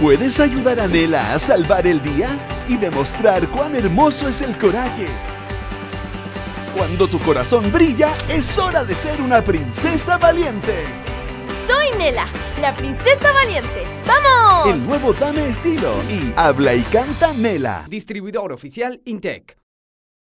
¿Puedes ayudar a Nela a salvar el día y demostrar cuán hermoso es el coraje? Cuando tu corazón brilla, es hora de ser una princesa valiente. Soy Nela, la princesa valiente. ¡Vamos! El nuevo Dame Estilo y Habla y Canta Nela. Distribuidor oficial Intec.